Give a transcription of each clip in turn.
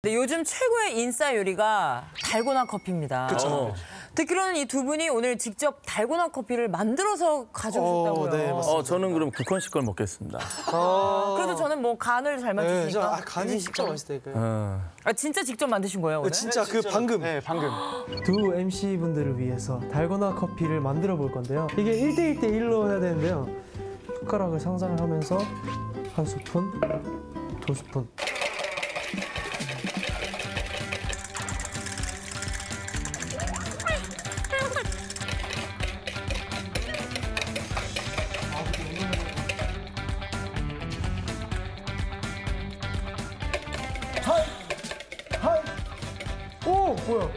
근데 요즘 최고의 인싸 요리가 달고나 커피입니다. 그렇죠. 듣기로는 이 두 분이 오늘 직접 달고나 커피를 만들어서 가져오셨다고요. 네, 맞습니다. 저는 그럼 국헌 씨 걸 먹겠습니다. 그래도 저는 뭐 간을 잘 네, 맞추시니까. 간이 진짜 맛있다니까요. 진짜 직접 만드신 거예요, 오늘? 진짜 그 방금. 네, 방금. 두 MC분들을 위해서 달고나 커피를 만들어 볼 건데요. 이게 1대1 대 1로 해야 되는데요. 숟가락을 상상을 하면서 한 스푼, 두 스푼. 오, 뭐야?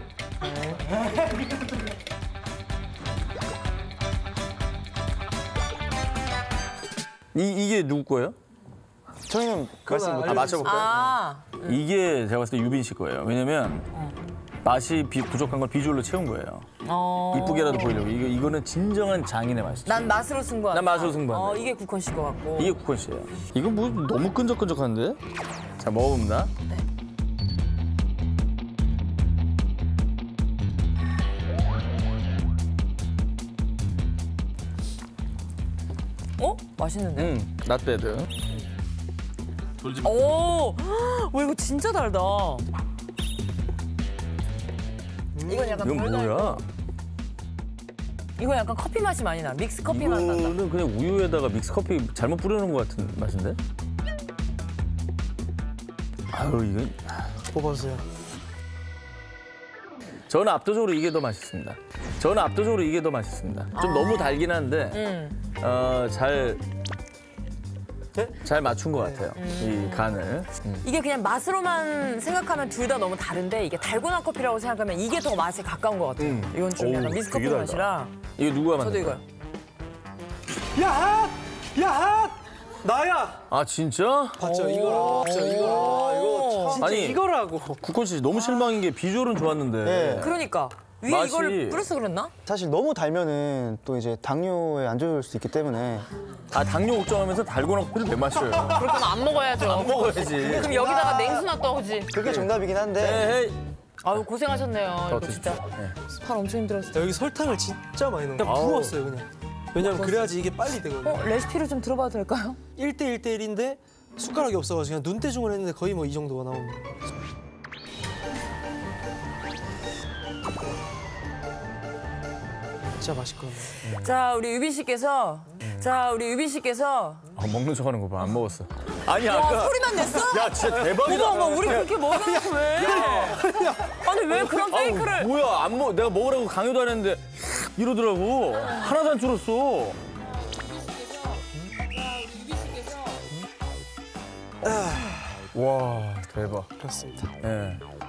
이게 누구 거예요? 저희는 말씀 맞춰볼까요? 이게 제가 봤을 때 유빈 씨 거예요. 왜냐면 맛이 부족한 걸 비주얼로 채운 거예요. 이쁘게라도 보이려고. 이거는 진정한 장인의 맛이죠. 난 맛으로 승부한다. 난 맛으로 승부한다. 이게 국헌 씨것 같고. 이게 국헌 씨예요. 이거 뭐 너무 끈적끈적한데? 자, 먹어봅니다. 맛있는데? not bad. 오, 와 이거 진짜 달다. 이건 약간 이건 덜 달고. 뭐야? 이건 약간 커피 맛이 많이 나. 믹스 커피 맛 난다. 이거는 그냥 우유에다가 믹스 커피 잘못 뿌려놓은 것 같은 맛인데? 아유, 이건 뽑아주세요. 저는 압도적으로 이게 더 맛있습니다. 좀 너무 달긴 한데 잘 맞춘 것 같아요. 이 간을. 이게 그냥 맛으로만 생각하면 둘 다 너무 다른데 이게 달고나 커피라고 생각하면 이게 더 맛에 가까운 것 같아요. 이건 좀 약간 믹스 커피 되게 달다. 맛이라. 이거 누가 저도 만든 이거요. 거야? 야핫! 야핫! 나야! 아, 진짜? 봤죠? 이거라고. 이거 진짜 아니, 이거라고. 국헌 씨 너무 실망인 게 비주얼은 좋았는데. 네. 그러니까 위에 맛이- 이걸 뿌려서 그랬나? 사실 너무 달면은 또 이제 당뇨에 안 좋을 수 있기 때문에 당뇨 걱정하면서 달고나 커피를 왜 마셔요? 그렇다면 안 먹어야죠. 안 먹어야지. 그럼 여기다가 냉수 놔둬, 그지? 그게 정답이긴 한데 에이. 아유 고생하셨네요. 이거 드십시오. 진짜 네. 팔 엄청 힘들었어요. 여기 설탕을 진짜 많이 넣은 거. 그냥 부었어요, 그냥. 왜냐면 그래야지 이게 빨리 되거든요. 레시피를 좀 들어봐도 될까요? 1대1 대 1인데 숟가락이 없어가지고 그냥 눈대중을 했는데 거의 뭐 이 정도가 나옵니다. 진짜 맛있거든요. 자, 우리 유빈 씨께서 먹는 척 하는 거 봐. 안 먹었어. 아니, 와, 아까. 소리만 냈어? 야, 진짜 대박이다. 어머, 우리 그렇게 먹여놓고 왜? 아니, 왜 그런 페이크를. 뭐야, 내가 먹으라고 강요도 안 했는데 이러더라고. 하나도 안 줄었어. 와, 대박. 그렇습니다. 예.